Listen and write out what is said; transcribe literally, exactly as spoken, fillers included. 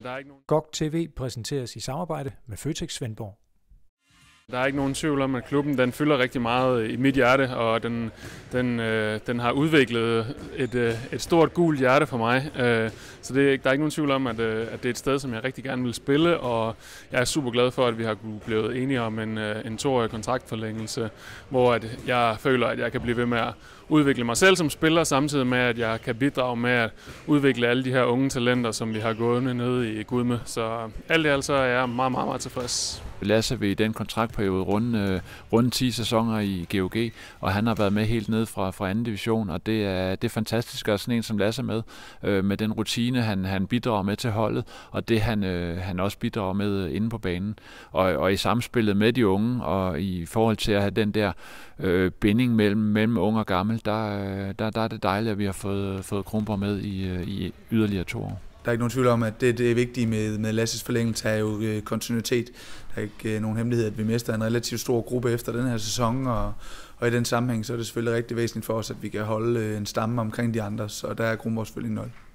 Der er ikke nogen... G O G T V præsenteres i samarbejde med Føtex Svendborg. Der er ikke nogen tvivl om, at klubben den fylder rigtig meget i mit hjerte, og den, den, øh, den har udviklet et, øh, et stort gult hjerte for mig. Øh, så det, der er ikke nogen tvivl om, at, øh, at det er et sted, som jeg rigtig gerne vil spille, og jeg er super glad for, at vi har blevet enige om en, øh, en toårig kontraktforlængelse, hvor at jeg føler, at jeg kan blive ved med at udvikle mig selv som spiller, samtidig med, at jeg kan bidrage med at udvikle alle de her unge talenter, som vi har gået nede i Gudme. Så alt i alt så er jeg meget, meget, meget tilfreds. Lasse vil i den kontraktperiode runde, runde ti sæsoner i G O G, og han har været med helt ned fra, fra anden division, og det er, det er fantastisk at have sådan en som Lasse med, øh, med den rutine, han, han bidrager med til holdet, og det han, øh, han også bidrager med inde på banen. Og, og i samspillet med de unge, og i forhold til at have den der øh, binding mellem, mellem unge og gammel, der, der, der er det dejligt, at vi har fået, fået Kronborg med i, i yderligere to år. Der er ikke nogen tvivl om, at det, det er vigtigt med, med Lasses forlængelse er jo øh, kontinuitet. Der er ikke øh, nogen hemmelighed, at vi mister en relativt stor gruppe efter den her sæson, og, og i den sammenhæng så er det selvfølgelig rigtig væsentligt for os, at vi kan holde øh, en stamme omkring de andre, så der er Kronborg selvfølgelig nul.